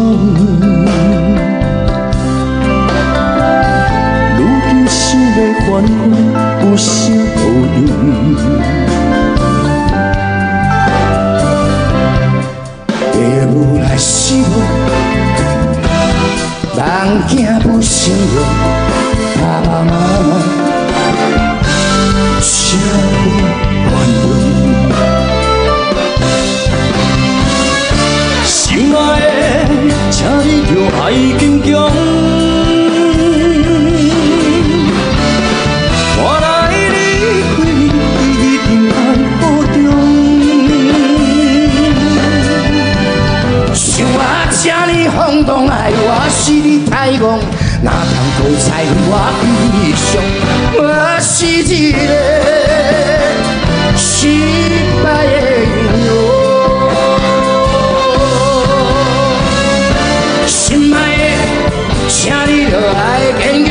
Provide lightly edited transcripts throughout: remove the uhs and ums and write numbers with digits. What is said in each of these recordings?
如今想要反悔，有啥路用？爸母来死我，人囝不成了，爸爸妈妈啥会反悔？心爱的，请你着爱坚强。我来离开你，一定爱保重。想我这呢轰动爱，我是你太戆，哪通搁再为我悲伤？我是一个失败的英雄。心爱的，请你着爱坚强。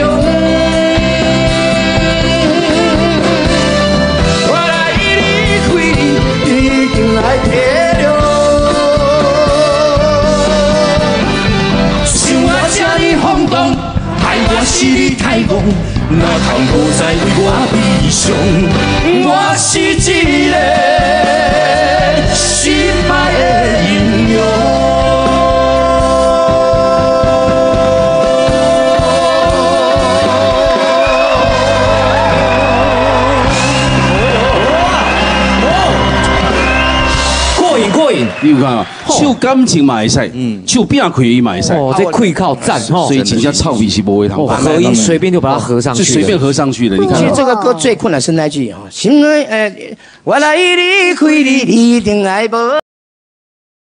我来离开你，一定来体谅。想我这呢轰动，害我是你太戆，哪通搁再为我悲伤？我是一个失败的英雄。 你有看嘛？唱感情嘛会使，唱变开伊嘛会使。 哦，这会靠赞哦， 所以真正臭味是不会通。 合音随便就把它合上去， 就随便合上去了。你看， 其实这个歌最困难是那句哈，心爱的，我来离开你，一定爱保。